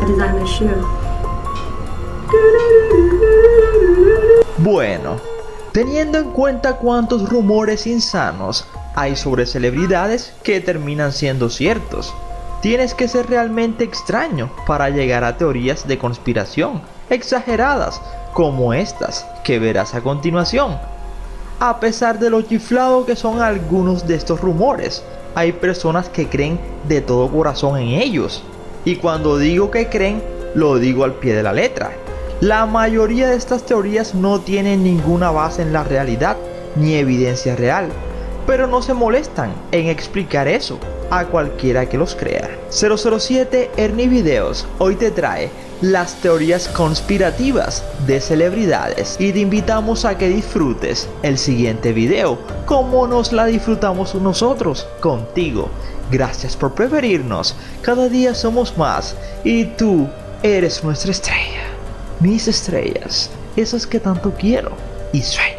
design this shoe. Bueno, teniendo en cuenta cuántos rumores insanos hay sobre celebridades que terminan siendo ciertos, tienes que ser realmente extraño para llegar a teorías de conspiración exageradas como estas que verás a continuación. A pesar de lo chiflado que son algunos de estos rumores, hay personas que creen de todo corazón en ellos. Y cuando digo que creen, lo digo al pie de la letra. La mayoría de estas teorías no tienen ninguna base en la realidad ni evidencia real, pero no se molestan en explicar eso a cualquiera que los crea. 007 Ernie Videos hoy te trae las teorías conspirativas de celebridades y te invitamos a que disfrutes el siguiente video como nos la disfrutamos nosotros contigo. Gracias por preferirnos, cada día somos más y tú eres nuestra estrella. Mis estrellas, esas que tanto quiero y sueño.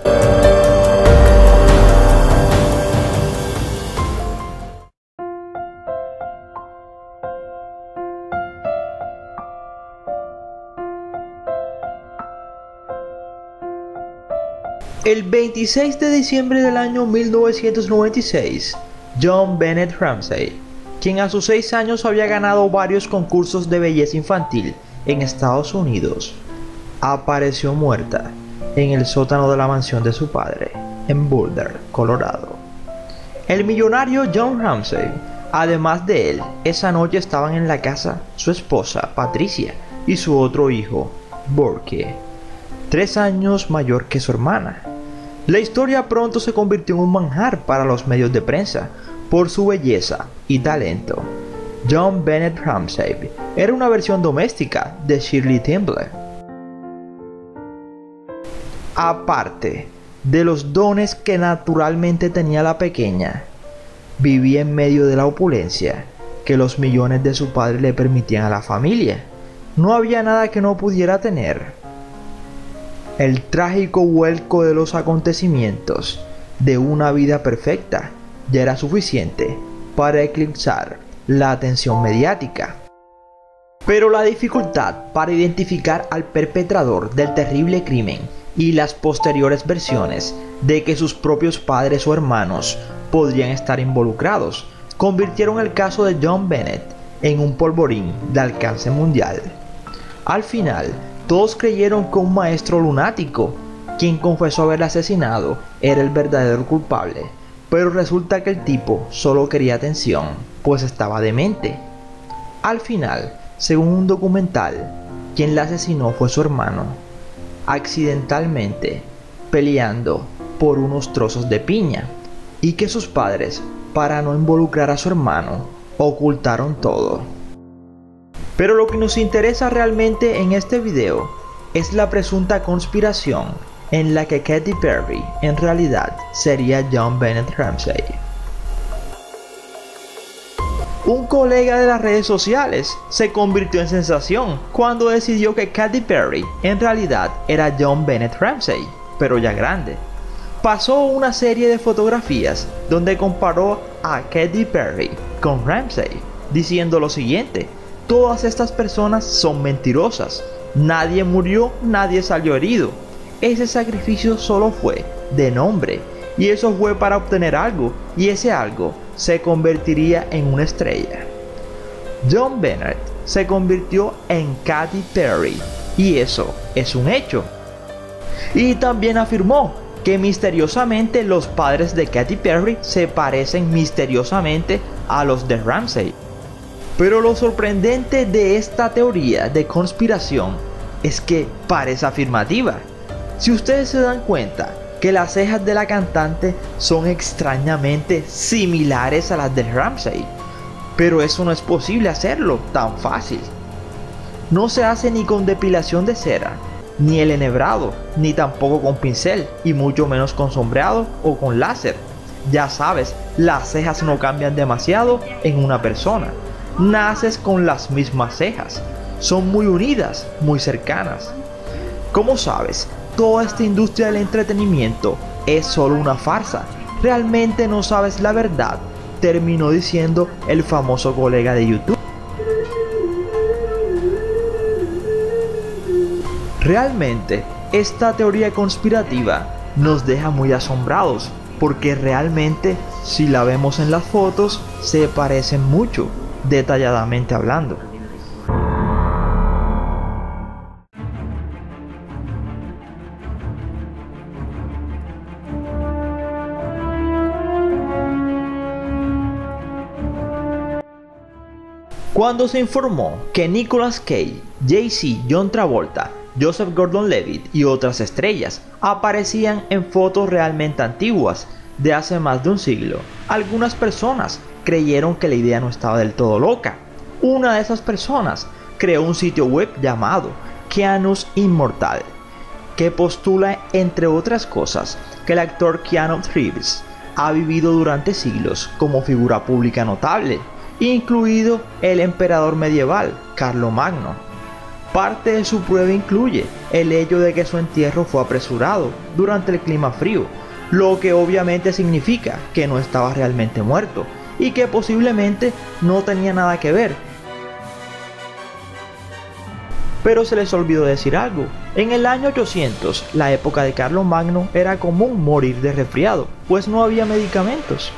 El 26 de diciembre del año 1996, John Bennett Ramsey, quien a sus 6 años había ganado varios concursos de belleza infantil en Estados Unidos, apareció muerta en el sótano de la mansión de su padre, en Boulder, Colorado. El millonario John Ramsey, además de él, esa noche estaban en la casa su esposa, Patricia, y su otro hijo, Burke, 3 años mayor que su hermana. La historia pronto se convirtió en un manjar para los medios de prensa por su belleza y talento. John Bennett Ramsey era una versión doméstica de Shirley Temple. Aparte de los dones que naturalmente tenía la pequeña, vivía en medio de la opulencia que los millones de su padre le permitían a la familia. No había nada que no pudiera tener. El trágico vuelco de los acontecimientos de una vida perfecta ya era suficiente para eclipsar la atención mediática. Pero la dificultad para identificar al perpetrador del terrible crimen y las posteriores versiones de que sus propios padres o hermanos podrían estar involucrados convirtieron el caso de John Bennett en un polvorín de alcance mundial. Al final, todos creyeron que un maestro lunático, quien confesó haber asesinado, era el verdadero culpable, pero resulta que el tipo solo quería atención, pues estaba demente. Al final, según un documental, quien la asesinó fue su hermano, accidentalmente peleando por unos trozos de piña, y que sus padres, para no involucrar a su hermano, ocultaron todo. Pero lo que nos interesa realmente en este video es la presunta conspiración en la que Katy Perry en realidad sería John Bennett Ramsey. Un colega de las redes sociales se convirtió en sensación cuando decidió que Katy Perry en realidad era John Bennett Ramsey, pero ya grande. Pasó una serie de fotografías donde comparó a Katy Perry con Ramsey, diciendo lo siguiente: todas estas personas son mentirosas, nadie murió, nadie salió herido, ese sacrificio solo fue de nombre, y eso fue para obtener algo, y ese algo se convertiría en una estrella. John Bennett se convirtió en Katy Perry, y eso es un hecho. Y también afirmó que misteriosamente los padres de Katy Perry se parecen misteriosamente a los de Ramsey. Pero lo sorprendente de esta teoría de conspiración es que parece afirmativa. Si ustedes se dan cuenta que las cejas de la cantante son extrañamente similares a las de Ramsey, pero eso no es posible hacerlo tan fácil. No se hace ni con depilación de cera, ni el enhebrado, ni tampoco con pincel, y mucho menos con sombreado o con láser. Ya sabes, las cejas no cambian demasiado en una persona. Naces con las mismas cejas. Son muy unidas, muy cercanas. Como sabes, toda esta industria del entretenimiento es solo una farsa. Realmente no sabes la verdad, terminó diciendo el famoso colega de YouTube. Realmente, esta teoría conspirativa nos deja muy asombrados, porque realmente, si la vemos en las fotos, se parecen mucho, detalladamente hablando. Cuando se informó que Nicolas Cage, Jay-Z, John Travolta, Joseph Gordon-Levitt y otras estrellas aparecían en fotos realmente antiguas de hace más de un siglo, algunas personas creyeron que la idea no estaba del todo loca. Una de esas personas creó un sitio web llamado Keanu's Immortal, que postula, entre otras cosas, que el actor Keanu Reeves ha vivido durante siglos como figura pública notable, incluido el emperador medieval Carlomagno. Parte de su prueba incluye el hecho de que su entierro fue apresurado durante el clima frío, lo que obviamente significa que no estaba realmente muerto y que posiblemente no tenía nada que ver. Pero se les olvidó decir algo. En el año 800, la época de Carlomagno, era común morir de resfriado, pues no había medicamentos.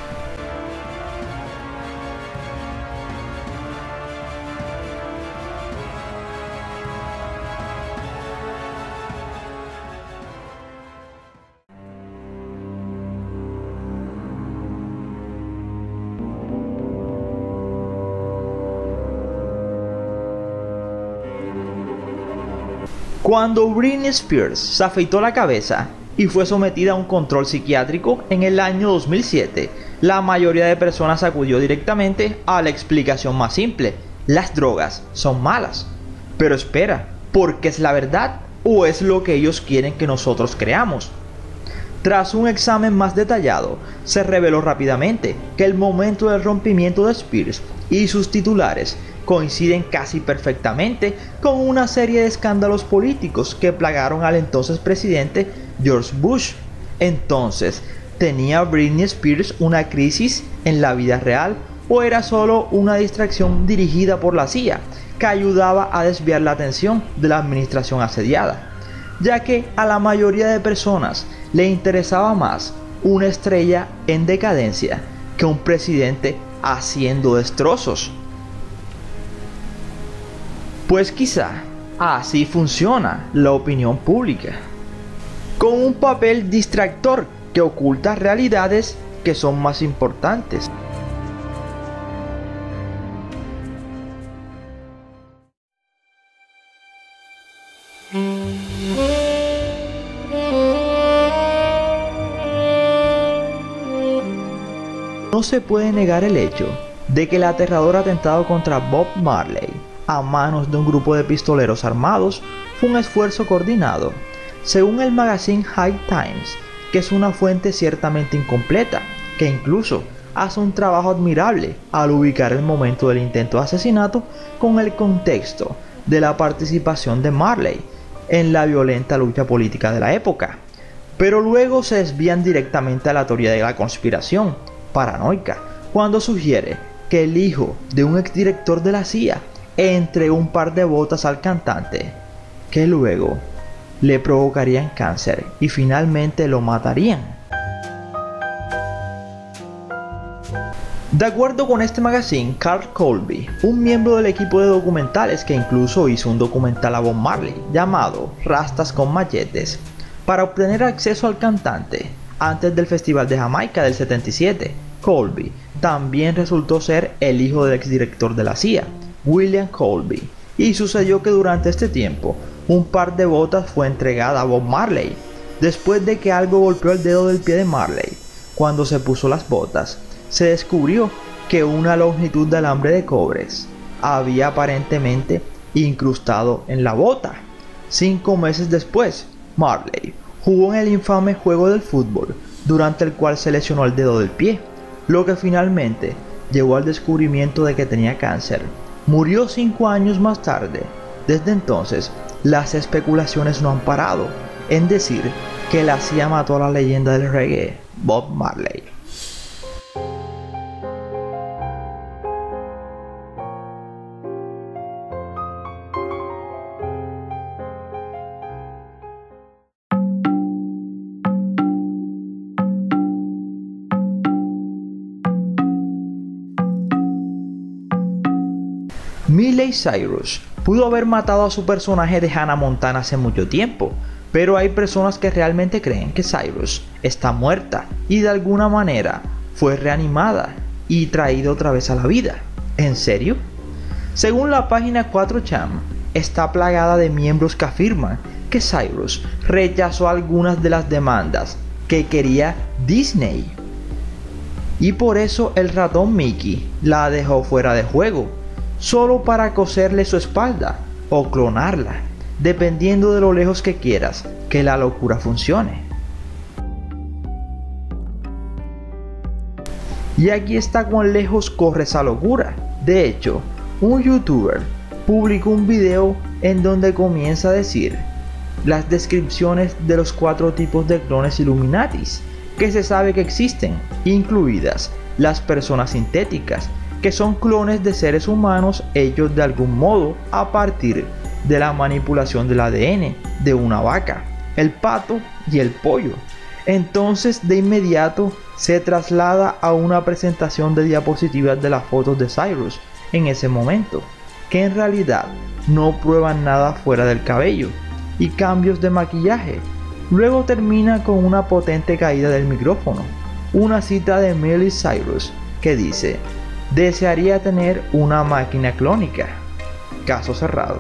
Cuando Britney Spears se afeitó la cabeza y fue sometida a un control psiquiátrico en el año 2007, la mayoría de personas acudió directamente a la explicación más simple: las drogas son malas. Pero espera, ¿por qué es la verdad o es lo que ellos quieren que nosotros creamos? Tras un examen más detallado, se reveló rápidamente que el momento del rompimiento de Spears y sus titulares coinciden casi perfectamente con una serie de escándalos políticos que plagaron al entonces presidente George Bush. Entonces, ¿tenía Britney Spears una crisis en la vida real o era solo una distracción dirigida por la CIA que ayudaba a desviar la atención de la administración asediada? Ya que a la mayoría de personas le interesaba más una estrella en decadencia que un presidente haciendo destrozos. Pues quizá así funciona la opinión pública, con un papel distractor que oculta realidades que son más importantes. No se puede negar el hecho de que el aterrador atentado contra Bob Marley a manos de un grupo de pistoleros armados fue un esfuerzo coordinado. Según el magazine High Times, que es una fuente ciertamente incompleta, que incluso hace un trabajo admirable al ubicar el momento del intento de asesinato con el contexto de la participación de Marley en la violenta lucha política de la época. Pero luego se desvían directamente a la teoría de la conspiración paranoica, cuando sugiere que el hijo de un exdirector de la CIA entregó un par de botas al cantante, que luego le provocarían cáncer y finalmente lo matarían. De acuerdo con este magazine, Carl Colby, un miembro del equipo de documentales que incluso hizo un documental a Bob Marley llamado Rastas con Machetes, para obtener acceso al cantante antes del Festival de Jamaica del 77, Colby también resultó ser el hijo del exdirector de la CIA, William Colby, y sucedió que durante este tiempo un par de botas fue entregada a Bob Marley, después de que algo golpeó el dedo del pie de Marley. Cuando se puso las botas, se descubrió que una longitud de alambre de cobres había aparentemente incrustado en la bota. 5 meses después, Marley jugó en el infame juego del fútbol, durante el cual se lesionó el dedo del pie, lo que finalmente llevó al descubrimiento de que tenía cáncer. Murió 5 años más tarde. Desde entonces, las especulaciones no han parado en decir que la CIA mató a la leyenda del reggae, Bob Marley. Miley Cyrus pudo haber matado a su personaje de Hannah Montana hace mucho tiempo, pero hay personas que realmente creen que Cyrus está muerta y de alguna manera fue reanimada y traída otra vez a la vida. ¿En serio? Según la página 4chan, está plagada de miembros que afirman que Cyrus rechazó algunas de las demandas que quería Disney y por eso el ratón Mickey la dejó fuera de juego, solo para coserle su espalda o clonarla, dependiendo de lo lejos que quieras que la locura funcione. Y aquí está cuán lejos corre esa locura. De hecho, un youtuber publicó un video en donde comienza a decir las descripciones de los 4 tipos de clones Illuminatis que se sabe que existen, incluidas las personas sintéticas, que son clones de seres humanos hechos de algún modo a partir de la manipulación del ADN de una vaca, el pato y el pollo. Entonces de inmediato se traslada a una presentación de diapositivas de las fotos de Cyrus en ese momento, que en realidad no prueban nada fuera del cabello y cambios de maquillaje. Luego termina con una potente caída del micrófono, una cita de Miley Cyrus que dice: desearía tener una máquina clónica. Caso cerrado.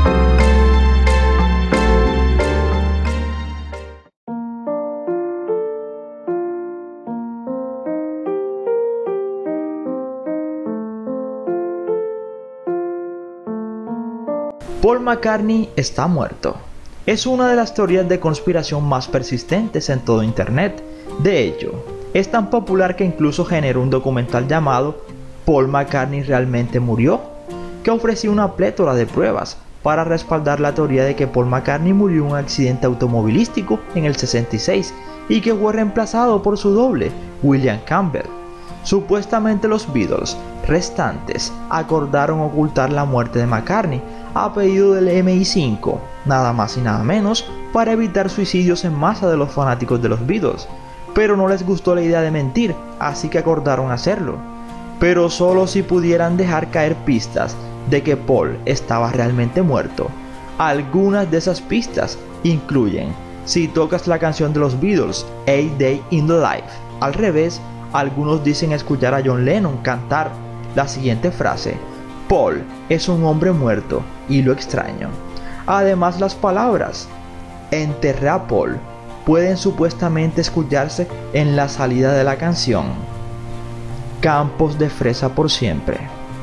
Paul McCartney está muerto. Es una de las teorías de conspiración más persistentes en todo internet. De hecho, es tan popular que incluso generó un documental llamado Paul McCartney realmente murió, que ofrecía una plétora de pruebas para respaldar la teoría de que Paul McCartney murió en un accidente automovilístico en el 66 y que fue reemplazado por su doble, William Campbell. Supuestamente los Beatles restantes acordaron ocultar la muerte de McCartney a pedido del MI5, nada más y nada menos, para evitar suicidios en masa de los fanáticos de los Beatles, pero no les gustó la idea de mentir, así que acordaron hacerlo, pero solo si pudieran dejar caer pistas de que Paul estaba realmente muerto. Algunas de esas pistas incluyen: si tocas la canción de los Beatles, A Day in the Life, al revés, algunos dicen escuchar a John Lennon cantar la siguiente frase: Paul es un hombre muerto y lo extraño. Además, las palabras enterré a Paul pueden supuestamente escucharse en la salida de la canción Campos de fresa por siempre.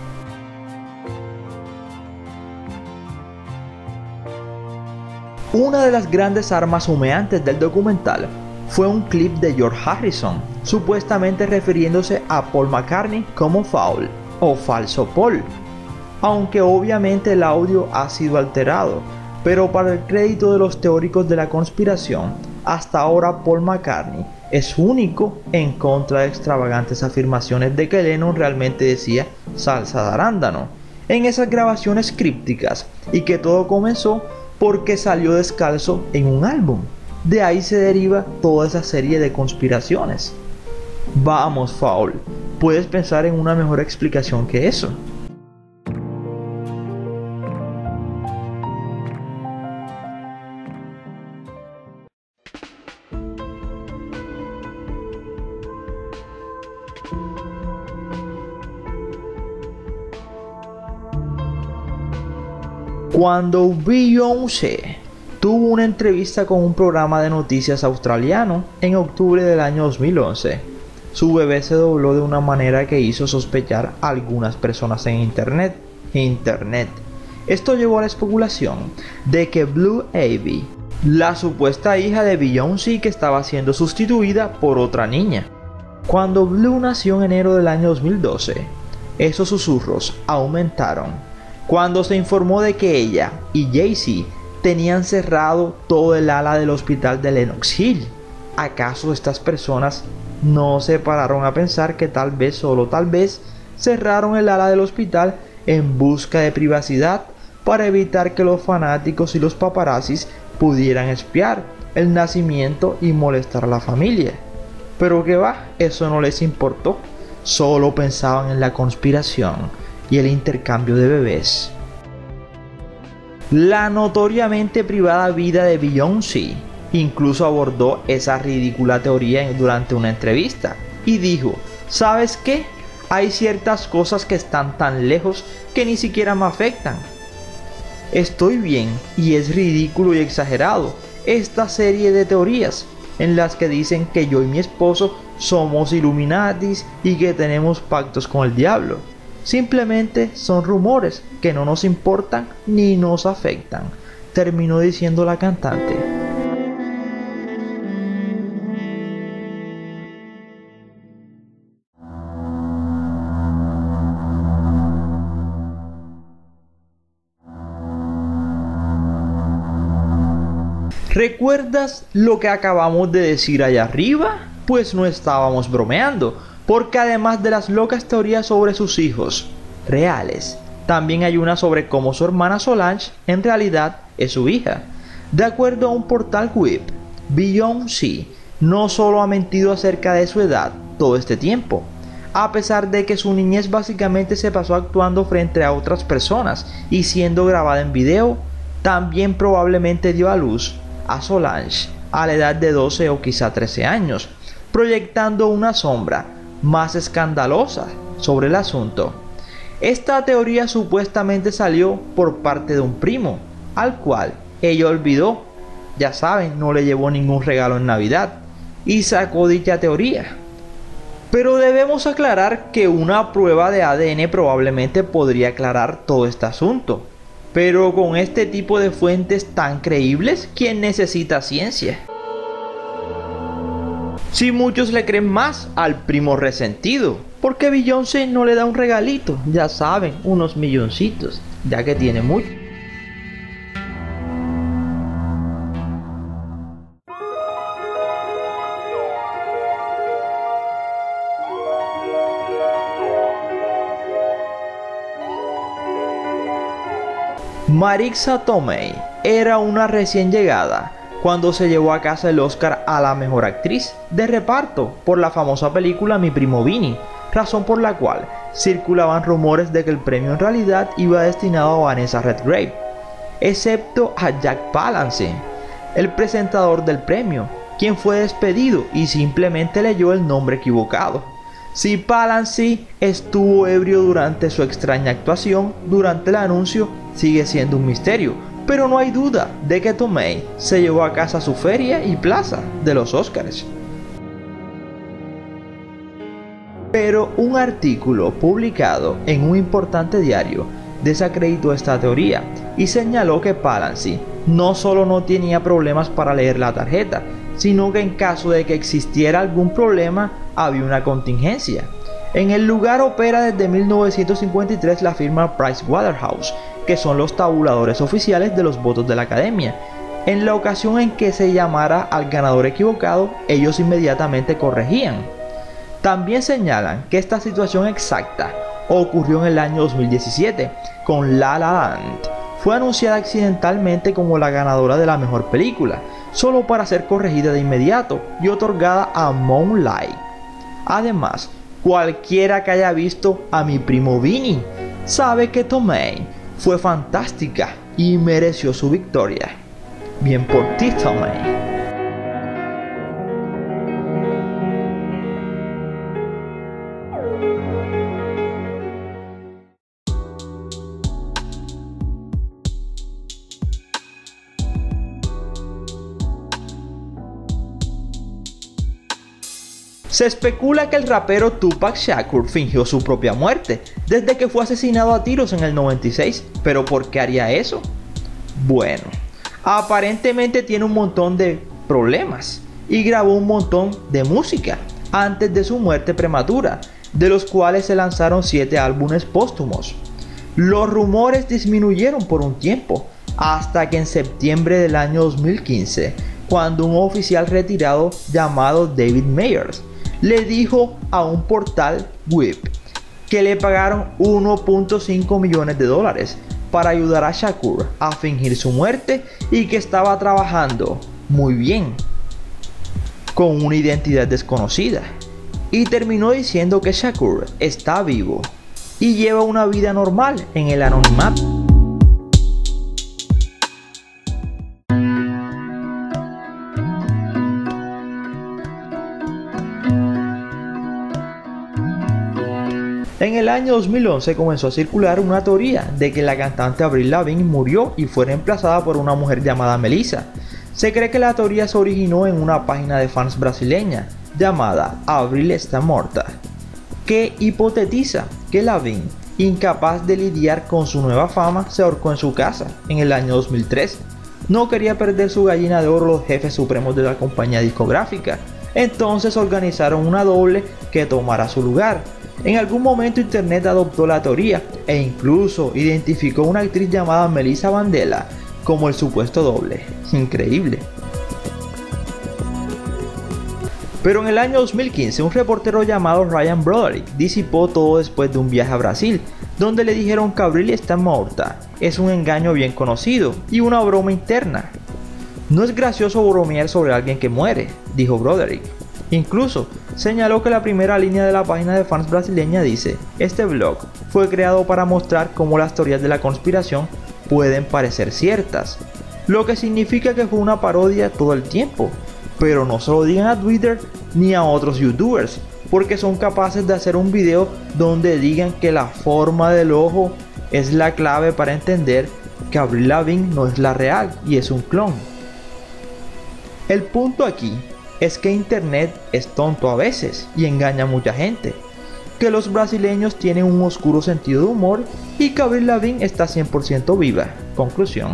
Una de las grandes armas humeantes del documental fue un clip de George Harrison, supuestamente refiriéndose a Paul McCartney como Foul o falso Paul, aunque obviamente el audio ha sido alterado, pero para el crédito de los teóricos de la conspiración, hasta ahora Paul McCartney es único en contra de extravagantes afirmaciones de que Lennon realmente decía salsa de arándano en esas grabaciones crípticas y que todo comenzó porque salió descalzo en un álbum. De ahí se deriva toda esa serie de conspiraciones. Vamos, Foul, ¿puedes pensar en una mejor explicación que eso? Cuando Beyoncé tuvo una entrevista con un programa de noticias australiano en octubre del año 2011, su bebé se dobló de una manera que hizo sospechar a algunas personas en internet. Esto llevó a la especulación de que Blue Ivy, la supuesta hija de Beyoncé, que estaba siendo sustituida por otra niña. Cuando Blue nació en enero del año 2012, esos susurros aumentaron cuando se informó de que ella y Jay-Z tenían cerrado todo el ala del hospital de Lenox Hill. ¿Acaso estas personas no se pararon a pensar que tal vez, solo tal vez, cerraron el ala del hospital en busca de privacidad para evitar que los fanáticos y los paparazzis pudieran espiar el nacimiento y molestar a la familia? Pero que va, eso no les importó, solo pensaban en la conspiración y el intercambio de bebés. La notoriamente privada vida de Beyoncé incluso abordó esa ridícula teoría durante una entrevista y dijo: ¿sabes qué? Hay ciertas cosas que están tan lejos que ni siquiera me afectan. Estoy bien y es ridículo y exagerado esta serie de teorías en las que dicen que yo y mi esposo somos Illuminatis y que tenemos pactos con el diablo. Simplemente son rumores que no nos importan ni nos afectan, terminó diciendo la cantante. ¿Recuerdas lo que acabamos de decir allá arriba? Pues no estábamos bromeando, porque además de las locas teorías sobre sus hijos reales, también hay una sobre cómo su hermana Solange en realidad es su hija. De acuerdo a un portal web, Beyoncé no solo ha mentido acerca de su edad todo este tiempo, a pesar de que su niñez básicamente se pasó actuando frente a otras personas y siendo grabada en video, también probablemente dio a luz a Solange a la edad de 12 o quizá 13 años, proyectando una sombra más escandalosa sobre el asunto. Esta teoría supuestamente salió por parte de un primo, al cual ella olvidó, ya saben, no le llevó ningún regalo en Navidad, y sacó dicha teoría. Pero debemos aclarar que una prueba de ADN probablemente podría aclarar todo este asunto. Pero con este tipo de fuentes tan creíbles, ¿quién necesita ciencia? Si muchos le creen más al primo resentido, porque Beyoncé no le da un regalito, ya saben, unos milloncitos, ya que tiene mucho. Marisa Tomei era una recién llegada cuando se llevó a casa el Oscar a la mejor actriz de reparto por la famosa película Mi Primo Vini, razón por la cual circulaban rumores de que el premio en realidad iba destinado a Vanessa Redgrave, excepto a Jack Palance, el presentador del premio, quien fue despedido y simplemente leyó el nombre equivocado. Si Palance estuvo ebrio durante su extraña actuación durante el anuncio sigue siendo un misterio, pero no hay duda de que Tomei se llevó a casa su feria y plaza de los Oscars. Pero un artículo publicado en un importante diario desacreditó esta teoría y señaló que Palance no solo no tenía problemas para leer la tarjeta, sino que en caso de que existiera algún problema había una contingencia. En el lugar opera desde 1953 la firma Pricewaterhouse, que son los tabuladores oficiales de los votos de la academia. En la ocasión en que se llamara al ganador equivocado, ellos inmediatamente corregían. También señalan que esta situación exacta ocurrió en el año 2017 con La La Land. Fue anunciada accidentalmente como la ganadora de la mejor película, solo para ser corregida de inmediato y otorgada a Moonlight. Además, cualquiera que haya visto a Mi Primo Vini sabe que Tomei fue fantástica y mereció su victoria. Bien por ti, Tomei. Se especula que el rapero Tupac Shakur fingió su propia muerte desde que fue asesinado a tiros en el 96, pero ¿por qué haría eso? Bueno, aparentemente tiene un montón de problemas y grabó un montón de música antes de su muerte prematura, de los cuales se lanzaron 7 álbumes póstumos. Los rumores disminuyeron por un tiempo, hasta que en septiembre del año 2015, cuando un oficial retirado llamado David Meyers le dijo a un portal web que le pagaron 1.5 millones de dólares para ayudar a Shakur a fingir su muerte y que estaba trabajando muy bien con una identidad desconocida, y terminó diciendo que Shakur está vivo y lleva una vida normal en el anonimato. En el año 2011 comenzó a circular una teoría de que la cantante Avril Lavigne murió y fue reemplazada por una mujer llamada Melissa. Se cree que la teoría se originó en una página de fans brasileña llamada Avril Está Morta, que hipotetiza que Lavigne, incapaz de lidiar con su nueva fama, se ahorcó en su casa en el año 2003. No quería perder su gallina de oro los jefes supremos de la compañía discográfica, entonces organizaron una doble que tomara su lugar. En algún momento internet adoptó la teoría e incluso identificó a una actriz llamada Melissa Vandella como el supuesto doble. Increíble. Pero en el año 2015 un reportero llamado Ryan Broderick disipó todo después de un viaje a Brasil, donde le dijeron que Avril está morta. Es un engaño bien conocido y una broma interna. No es gracioso bromear sobre alguien que muere, dijo Broderick. Incluso señaló que la primera línea de la página de fans brasileña dice: este blog fue creado para mostrar cómo las teorías de la conspiración pueden parecer ciertas, lo que significa que fue una parodia todo el tiempo. Pero no se lo digan a Twitter ni a otros youtubers, porque son capaces de hacer un video donde digan que la forma del ojo es la clave para entender que Avril Lavigne no es la real y es un clon. El punto aquí es que internet es tonto a veces y engaña a mucha gente, que los brasileños tienen un oscuro sentido de humor y que Avril Lavigne está 100% viva. Conclusión.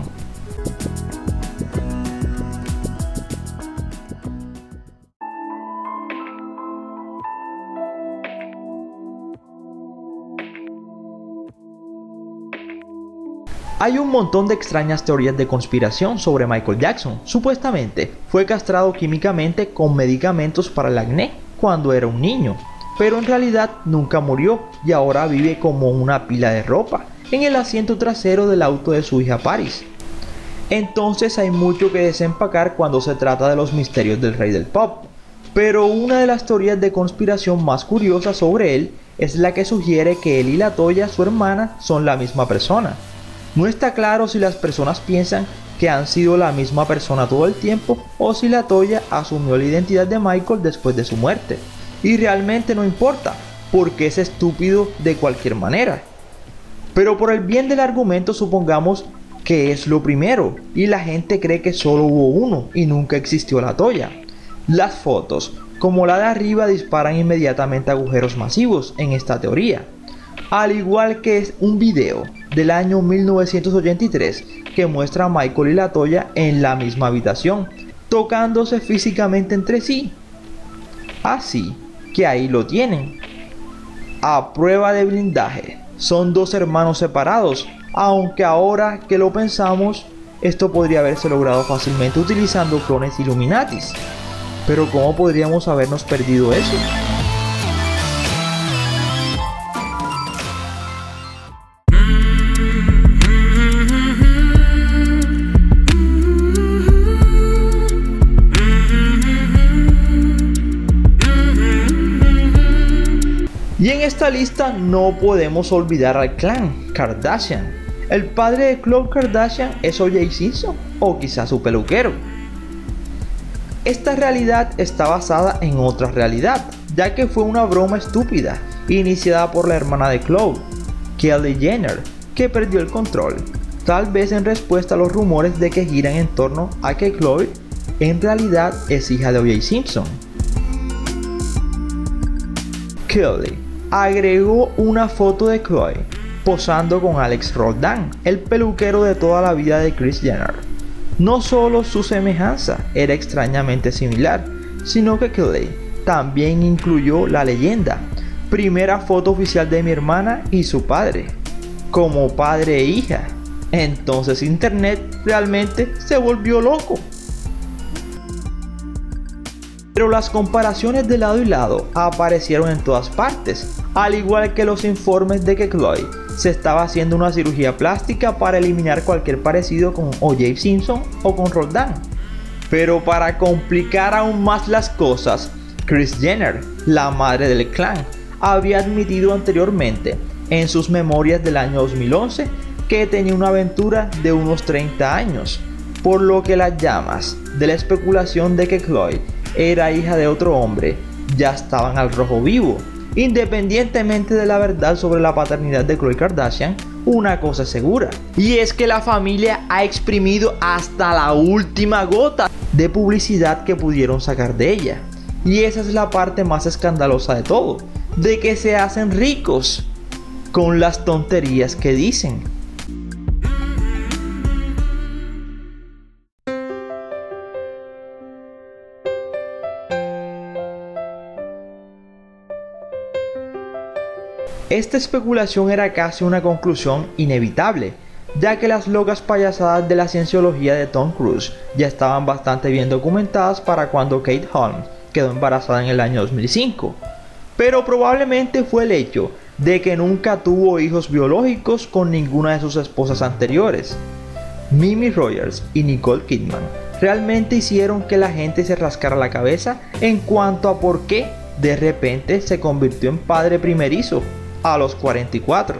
Hay un montón de extrañas teorías de conspiración sobre Michael Jackson. Supuestamente fue castrado químicamente con medicamentos para el acné cuando era un niño, pero en realidad nunca murió y ahora vive como una pila de ropa en el asiento trasero del auto de su hija Paris. Entonces hay mucho que desempacar cuando se trata de los misterios del rey del pop, pero una de las teorías de conspiración más curiosas sobre él es la que sugiere que él y LaToya, su hermana, son la misma persona. No está claro si las personas piensan que han sido la misma persona todo el tiempo o si LaToya asumió la identidad de Michael después de su muerte. Y realmente no importa, porque es estúpido de cualquier manera. Pero por el bien del argumento supongamos que es lo primero y la gente cree que solo hubo uno y nunca existió LaToya. Las fotos, como la de arriba, disparan inmediatamente agujeros masivos en esta teoría. Al igual que es un video del año 1983 que muestra a Michael y LaToya en la misma habitación, tocándose físicamente entre sí. Así que ahí lo tienen. A prueba de blindaje, son dos hermanos separados, aunque ahora que lo pensamos, esto podría haberse logrado fácilmente utilizando clones Illuminatis. Pero ¿cómo podríamos habernos perdido eso? Y en esta lista no podemos olvidar al clan Kardashian. ¿El padre de Khloe Kardashian es O.J. Simpson o quizás su peluquero? Esta realidad está basada en otra realidad, ya que fue una broma estúpida iniciada por la hermana de Khloe, Kylie Jenner, que perdió el control, tal vez en respuesta a los rumores de que giran en torno a que Khloe en realidad es hija de O.J. Simpson. Kylie agregó una foto de Khloe posando con Alex Roldan, el peluquero de toda la vida de Kris Jenner. No solo su semejanza era extrañamente similar, sino que Kylie también incluyó la leyenda: primera foto oficial de mi hermana y su padre, como padre e hija. Entonces internet realmente se volvió loco. Pero las comparaciones de lado y lado aparecieron en todas partes, al igual que los informes de que Khloe se estaba haciendo una cirugía plástica para eliminar cualquier parecido con O.J. Simpson o con Roldan. Pero para complicar aún más las cosas, Kris Jenner, la madre del clan, había admitido anteriormente en sus memorias del año 2011 que tenía una aventura de unos 30 años, por lo que las llamas de la especulación de que Khloe era hija de otro hombre ya estaban al rojo vivo. Independientemente de la verdad sobre la paternidad de Khloe Kardashian, una cosa es segura, y es que la familia ha exprimido hasta la última gota de publicidad que pudieron sacar de ella. Y esa es la parte más escandalosa de todo, de que se hacen ricos con las tonterías que dicen. Esta especulación era casi una conclusión inevitable, ya que las locas payasadas de la cienciología de Tom Cruise ya estaban bastante bien documentadas para cuando Kate Holmes quedó embarazada en el año 2005. Pero probablemente fue el hecho de que nunca tuvo hijos biológicos con ninguna de sus esposas anteriores. Mimi Rogers y Nicole Kidman realmente hicieron que la gente se rascara la cabeza en cuanto a por qué de repente se convirtió en padre primerizo a los 44.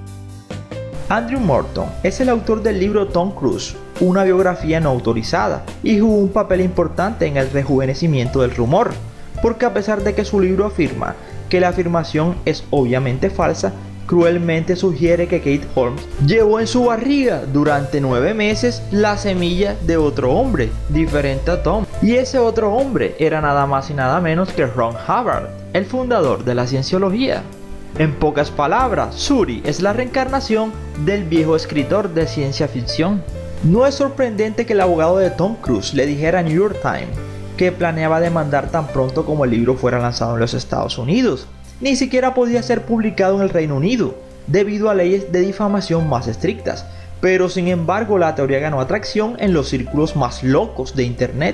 Andrew Morton es el autor del libro Tom Cruise, una biografía no autorizada, y jugó un papel importante en el rejuvenecimiento del rumor, porque a pesar de que su libro afirma que la afirmación es obviamente falsa, cruelmente sugiere que Kate Holmes llevó en su barriga durante 9 meses la semilla de otro hombre, diferente a Tom. Y ese otro hombre era nada más y nada menos que Ron Hubbard, el fundador de la cienciología. En pocas palabras, Suri es la reencarnación del viejo escritor de ciencia ficción. No es sorprendente que el abogado de Tom Cruise le dijera a New York Times que planeaba demandar tan pronto como el libro fuera lanzado en los Estados Unidos. Ni siquiera podía ser publicado en el Reino Unido, debido a leyes de difamación más estrictas. Pero sin embargo la teoría ganó atracción en los círculos más locos de Internet.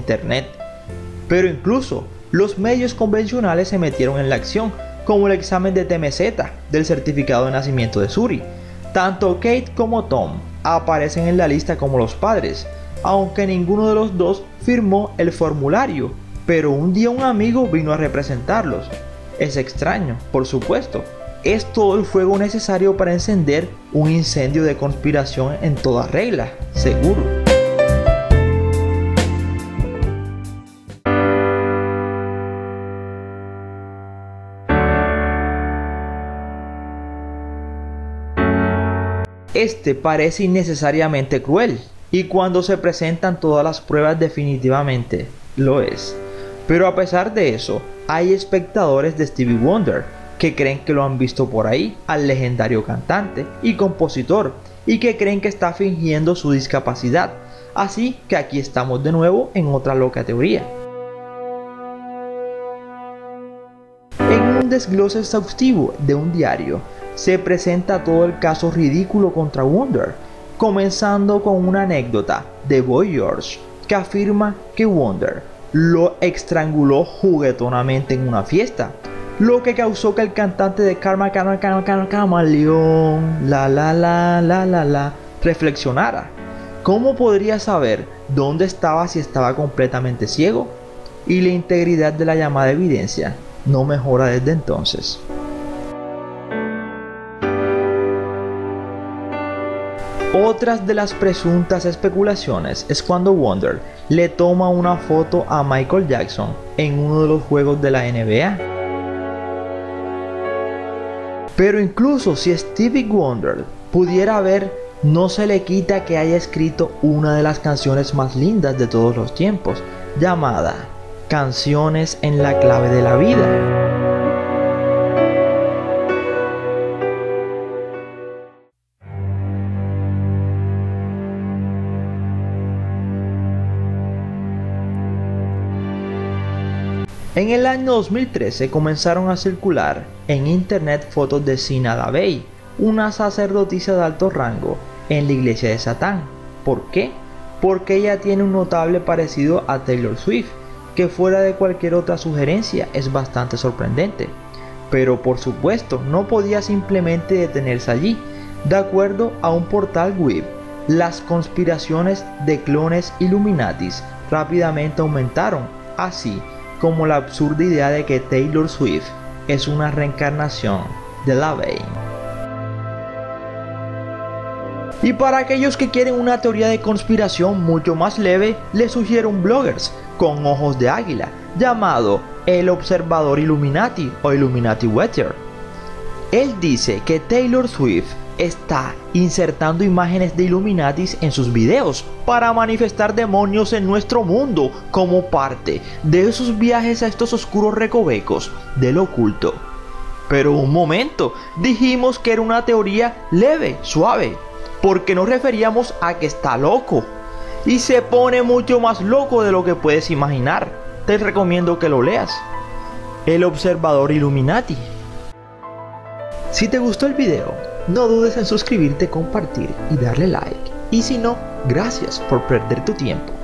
Pero incluso los medios convencionales se metieron en la acción, como el examen de TMZ del certificado de nacimiento de Suri. Tanto Kate como Tom aparecen en la lista como los padres, aunque ninguno de los dos firmó el formulario, pero un día un amigo vino a representarlos. Es extraño, por supuesto. Es todo el fuego necesario para encender un incendio de conspiración en toda regla, seguro. Este parece innecesariamente cruel, y cuando se presentan todas las pruebas definitivamente lo es. Pero a pesar de eso, hay espectadores de Stevie Wonder que creen que lo han visto por ahí al legendario cantante y compositor, y que creen que está fingiendo su discapacidad. Así que aquí estamos de nuevo en otra loca teoría. En un desglose exhaustivo de un diario, se presenta todo el caso ridículo contra Wonder, comenzando con una anécdota de Boy George que afirma que Wonder lo estranguló juguetonamente en una fiesta, lo que causó que el cantante de Camaleón reflexionara. ¿Cómo podría saber dónde estaba si estaba completamente ciego? Y la integridad de la llamada evidencia no mejora desde entonces. Otras de las presuntas especulaciones es cuando Wonder le toma una foto a Michael Jackson en uno de los juegos de la NBA. Pero incluso si Stevie Wonder pudiera ver, no se le quita que haya escrito una de las canciones más lindas de todos los tiempos, llamada Canciones en la clave de la vida. En el año 2013 comenzaron a circular en internet fotos de Zina LaVey, una sacerdotisa de alto rango en la iglesia de Satán. ¿Por qué? Porque ella tiene un notable parecido a Taylor Swift, que fuera de cualquier otra sugerencia es bastante sorprendente. Pero por supuesto no podía simplemente detenerse allí. De acuerdo a un portal web, las conspiraciones de clones Illuminatis rápidamente aumentaron, así como la absurda idea de que Taylor Swift es una reencarnación de LaVey. Y para aquellos que quieren una teoría de conspiración mucho más leve, les sugiero un blogger con ojos de águila llamado El Observador Illuminati o Illuminati Watcher. Él dice que Taylor Swift está insertando imágenes de Illuminatis en sus videos para manifestar demonios en nuestro mundo como parte de sus viajes a estos oscuros recovecos del oculto. Pero un momento, dijimos que era una teoría leve, suave, porque nos referíamos a que está loco. Y se pone mucho más loco de lo que puedes imaginar. Te recomiendo que lo leas. El Observador Illuminati. Si te gustó el video, no dudes en suscribirte, compartir y darle like. Y si no, gracias por perder tu tiempo.